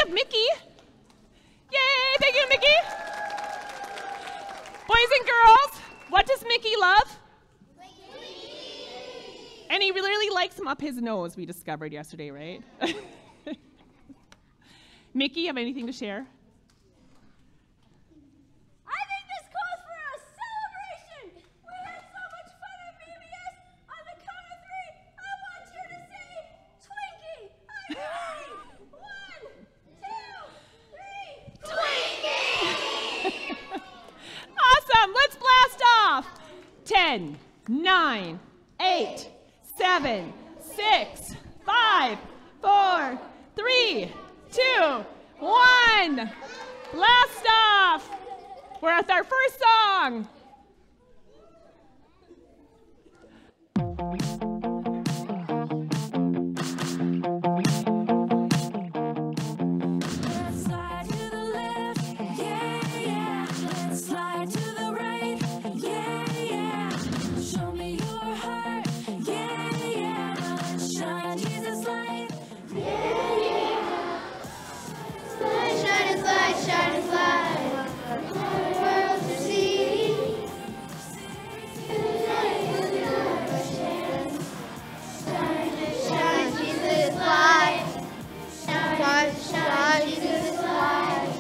of Mickey. Yay, thank you, Mickey. Boys and girls, what does Mickey love? And he really likes him up his nose, we discovered yesterday, right? Mickey, you have anything to share? I think this calls for a celebration. We had so much fun at BBS. On the count of three, I want you to say Twinkie. Are you ready? 1, 2, 3. Twinkie! Awesome, let's blast off. 10, 9, 8, 7, 6, 5, 4, 3, 2, 1. Blast off. We're at our first song. Let's slide to the left, yeah, yeah. Let's slide to the right, yeah, yeah. Show me your heart, yeah, yeah. Now let's shine Jesus light, yeah, yeah. Shine His light, shine His light. The world to see. Shine Jesus light. Shine Jesus light.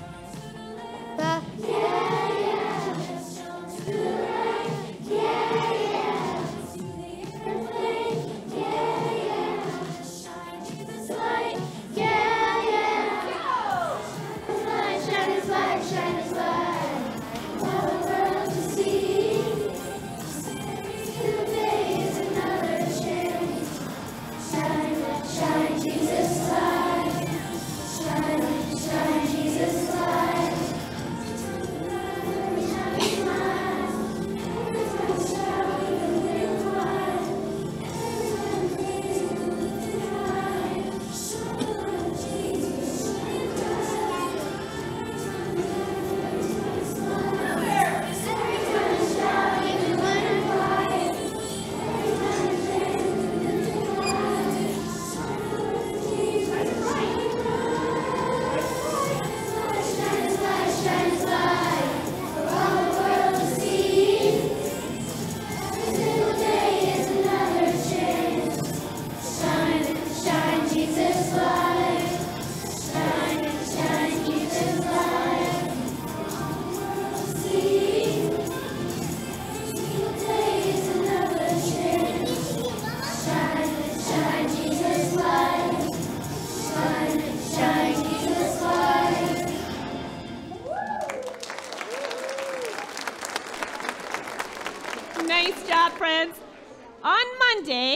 Nice job, friends. On Monday,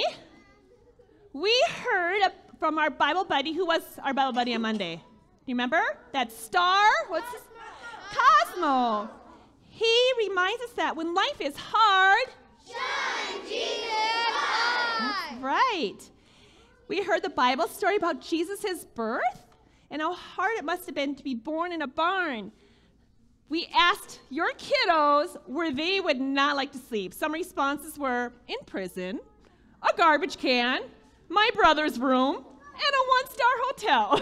we heard from our Bible buddy. Who was our Bible buddy on Monday? Do you remember? That star? What's his? Cosmo. He reminds us that when life is hard, Shine Jesus light. that's right. We heard the Bible story about Jesus' birth and how hard it must have been to be born in a barn. We asked your kiddos where they would not like to sleep. Some responses were in prison, a garbage can, my brother's room, and a one-star hotel.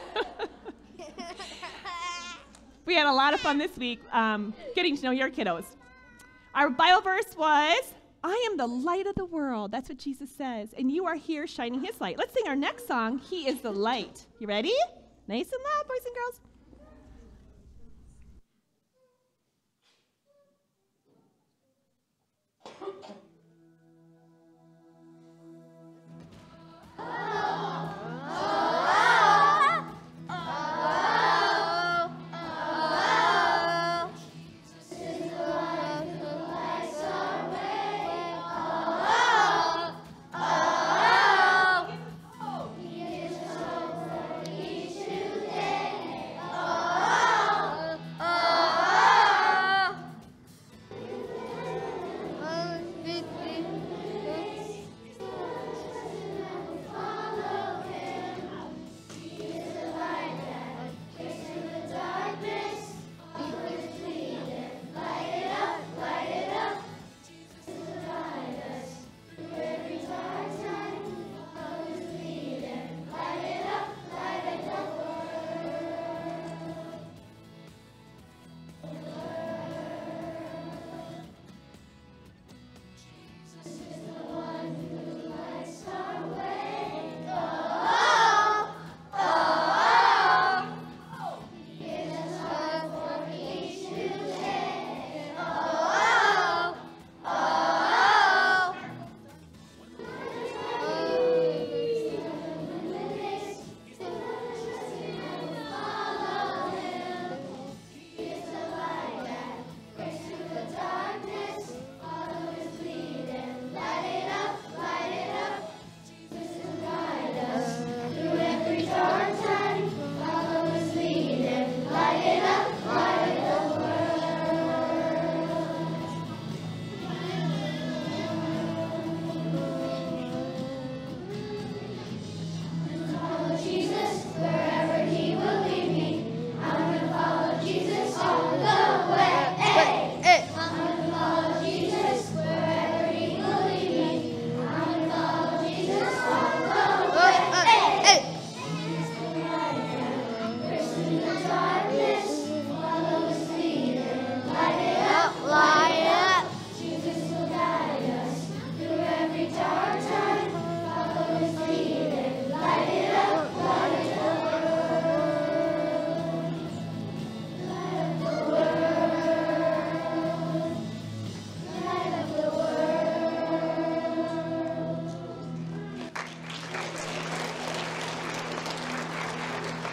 We had a lot of fun this week getting to know your kiddos. Our Bible verse was, I am the light of the world. That's what Jesus says. And you are here shining His light. Let's sing our next song, He is the Light. You ready? Nice and loud, boys and girls.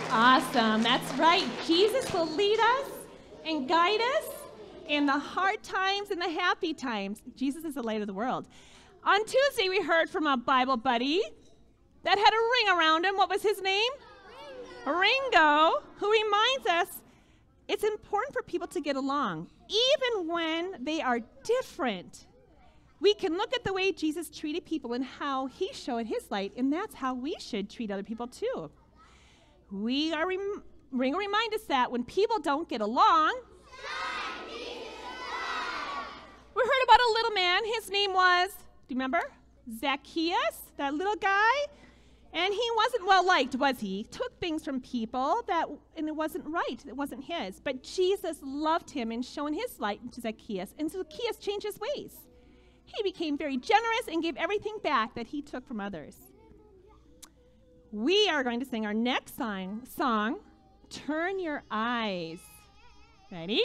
Awesome. That's right. Jesus will lead us and guide us in the hard times and the happy times. Jesus is the light of the world. On Tuesday, we heard from a Bible buddy that had a ring around him. What was his name? Ringo, who reminds us it's important for people to get along, even when they are different. We can look at the way Jesus treated people and how he showed his light, and that's how we should treat other people too. Ringo reminds us that when people don't get along, we heard about a little man. His name was, do you remember? Zacchaeus, that little guy. And he wasn't well liked, was he? He took things from people and it wasn't right. It wasn't his. But Jesus loved him and shone his light to Zacchaeus. And Zacchaeus changed his ways. He became very generous and gave everything back that he took from others. We are going to sing our next song, Turn Your Eyes. Ready?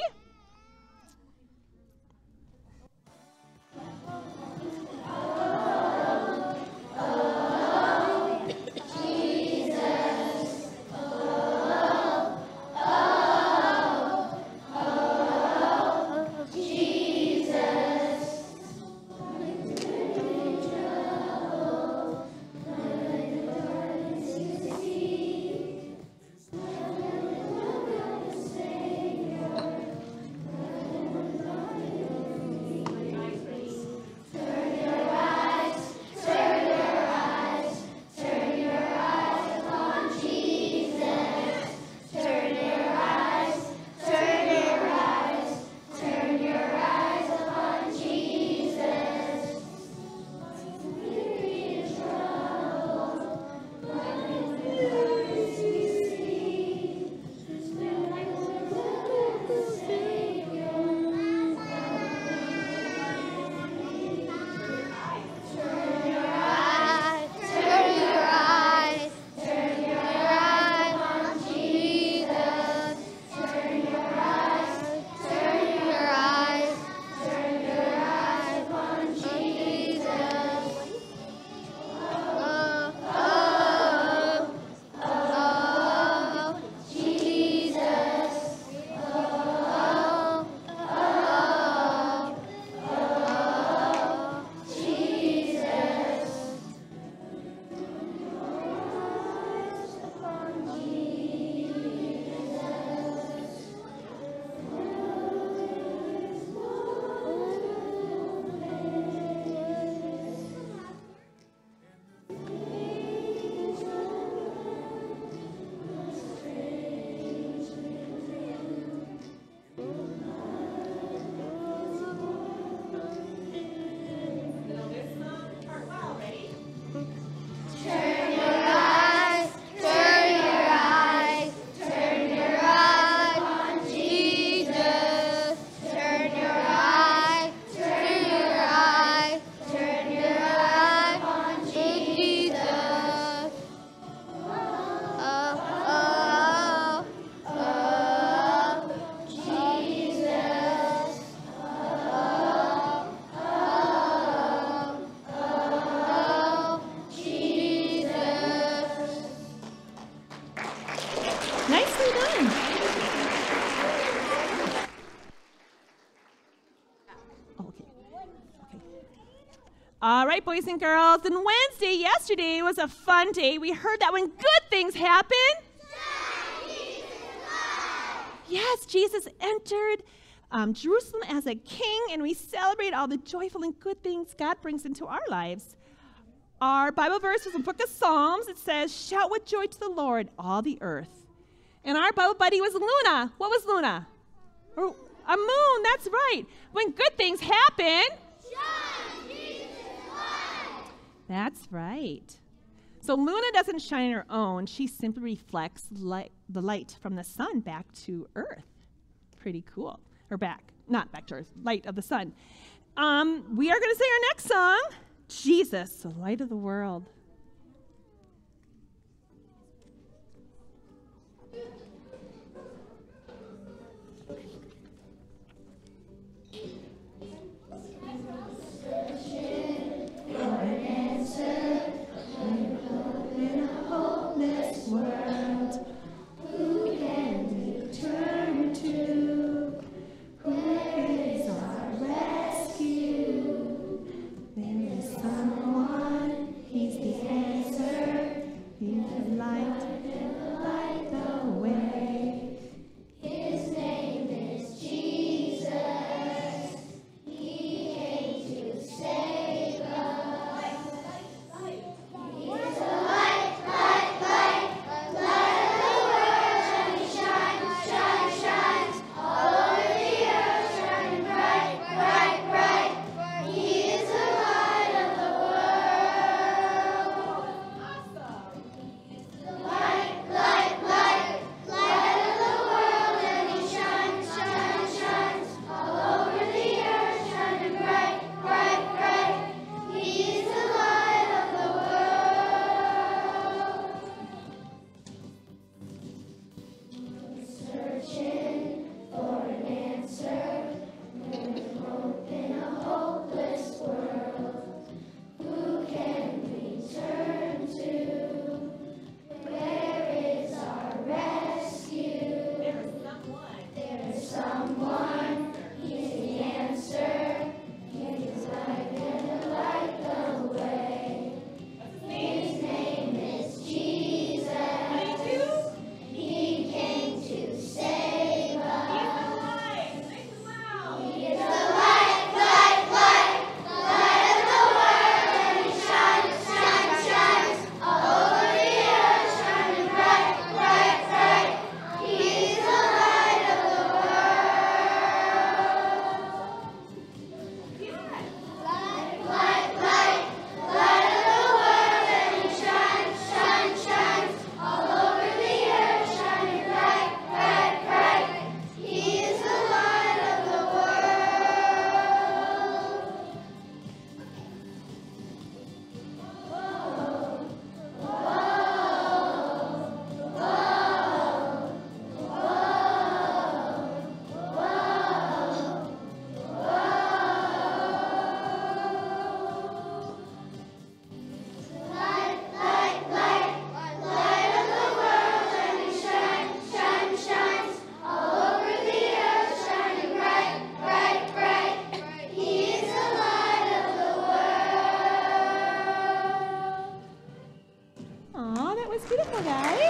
Nicely done. Okay. All right, boys and girls. And yesterday was a fun day. We heard that when good things happen, yes, Jesus entered Jerusalem as a king, and we celebrate all the joyful and good things God brings into our lives. Our Bible verse is in the book of Psalms. It says, "Shout with joy to the Lord, all the earth." And our Bible buddy was Luna. What was Luna? A moon, that's right. When good things happen, shine Jesus' light. That's right. So Luna doesn't shine on her own. She simply reflects the light from the sun back to earth. Pretty cool. Or not back to earth, light of the sun. We are going to sing our next song, Jesus, the light of the world.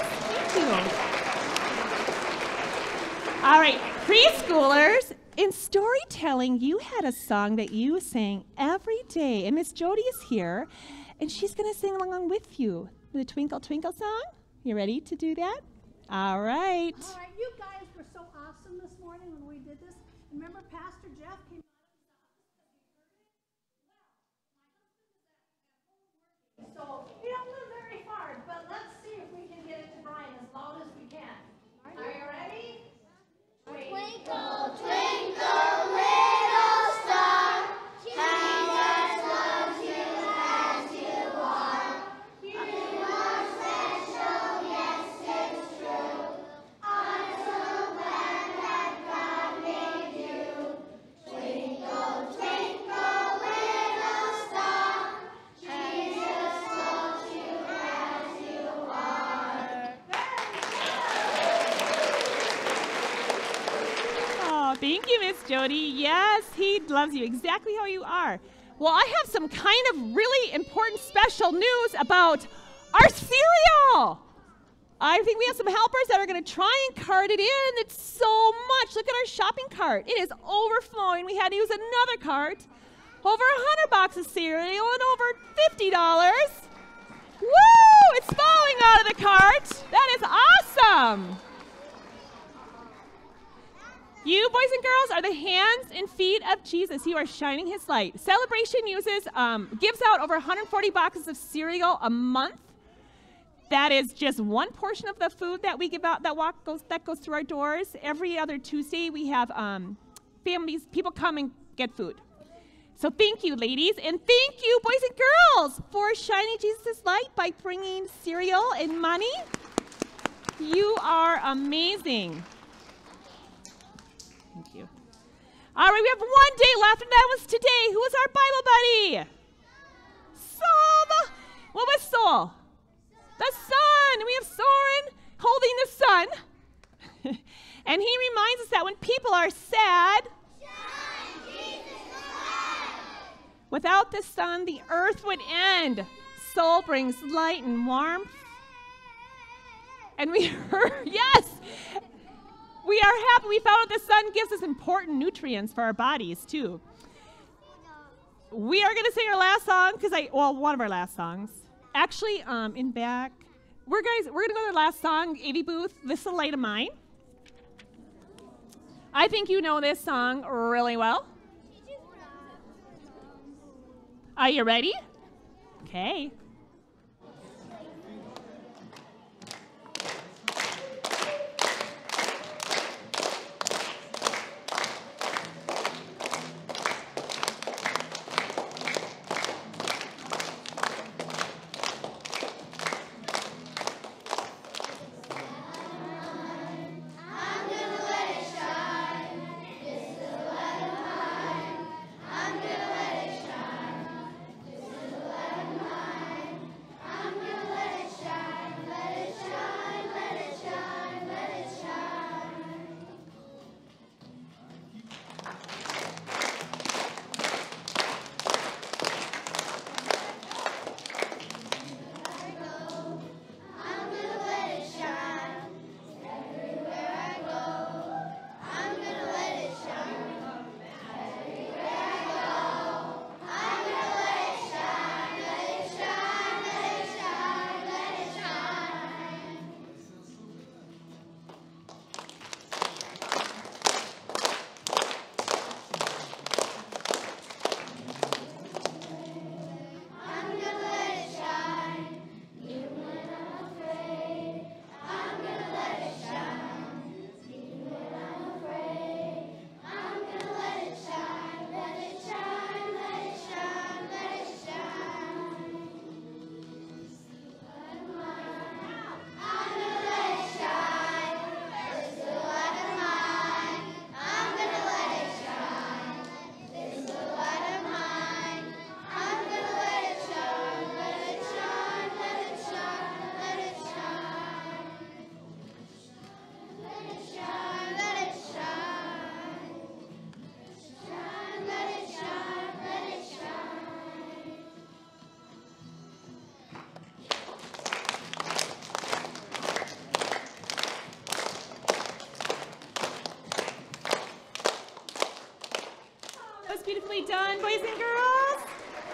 Thank you. All right, preschoolers, in storytelling, you had a song that you sang every day. And Miss Jody is here, and she's going to sing along with you. The Twinkle Twinkle song. You ready to do that? All right. All right, you guys were so awesome this morning when we did this. Remember Pastor Jeff came out of his office because we heard it? So we don't live very far, but let's see if we can get it to Brian as loud as we can. Are you ready? Twinkle, twinkle, little star, Jesus loves you as you are. You are special, yes, it's true. I'm so glad that God made you. Twinkle, twinkle, little star, Jesus loves you as you are. Oh, thank you, Miss Jody. Yes, he loves you exactly how you are. Well, I have some kind of really important special news about our cereal. I think we have some helpers that are going to try and cart it in. It's so much. Look at our shopping cart. It is overflowing. We had to use another cart. Over 100 boxes of cereal and over $50. Woo! It's falling out of the cart. That is awesome. You, boys and girls, are the hands and feet of Jesus. You are shining his light. Celebration gives out over 140 boxes of cereal a month. That is just one portion of the food that we give out that goes through our doors. Every other Tuesday, we have people come and get food. So thank you, ladies, and thank you, boys and girls, for shining Jesus' light by bringing cereal and money. You are amazing. Thank you. All right, we have one day left, and that was today. Who was our Bible buddy? Sol. What was Sol? The sun. And we have Soren holding the sun. And he reminds us that when people are sad, Shine, Jesus' light. without the sun, the earth would end. Sol brings light and warmth. And we heard, yes, we are happy. We found out the sun gives us important nutrients for our bodies, too. We are going to sing our last song, one of our last songs. Actually, in back, we're going to go to the last song, AV Booth, This Little Light of Mine. I think you know this song really well. Are you ready? Okay. I'm gonna let it shine. This little light of mine. I'm gonna let it shine. This little light of mine. on, boys and girls.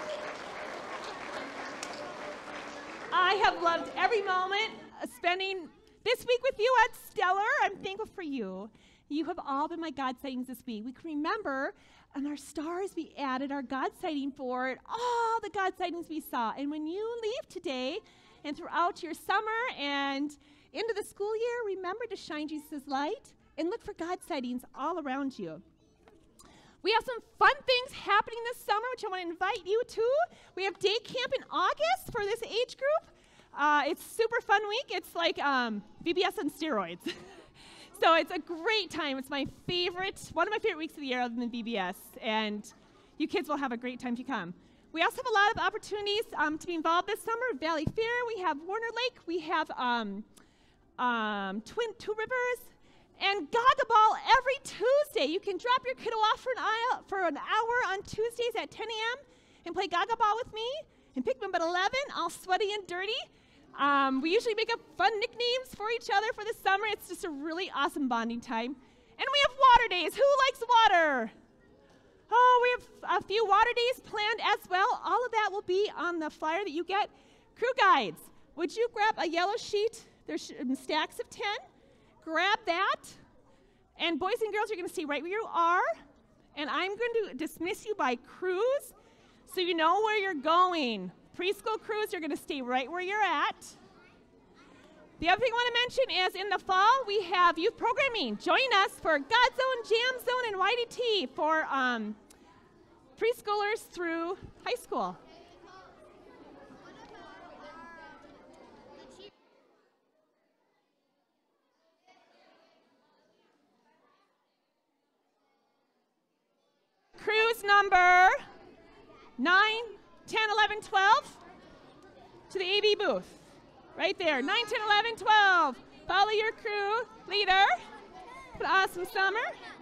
I have loved every moment of spending this week with you at Stellar. I'm thankful for you. You have all been my God sightings this week. We can remember on our stars we added our God sighting for it, all the God sightings we saw. And when you leave today and throughout your summer and into the school year, remember to shine Jesus' light and look for God sightings all around you. We have some fun things happening this summer, which I want to invite you to. We have day camp in August for this age group. It's super fun week. It's like VBS on steroids. So it's a great time. It's my favorite, one of my favorite weeks of the year other than VBS. And you kids will have a great time if you come. We also have a lot of opportunities to be involved this summer. Valley Fair, we have Warner Lake, we have Two Rivers, and Gaga Ball every Tuesday. You can drop your kiddo off for an hour on Tuesdays at 10 a.m. and play Gaga Ball with me and pick them up at 11, all sweaty and dirty. We usually make up fun nicknames for each other for the summer. It's just a really awesome bonding time. And we have water days. Who likes water? Oh, we have a few water days planned as well. All of that will be on the flyer that you get. Crew guides, would you grab a yellow sheet? There's stacks of 10. Grab that. And boys and girls, you're going to stay right where you are. And I'm going to dismiss you by crews so you know where you're going. Preschool crews, you're going to stay right where you're at. The other thing I want to mention is in the fall, we have youth programming. Join us for God Zone, Jam Zone, and YDT for preschoolers through high school. Cruise number 9, 10, 11, 12 to the AV booth. Right there, 9, 10, 11, 12. Follow your crew leader. Have an awesome summer.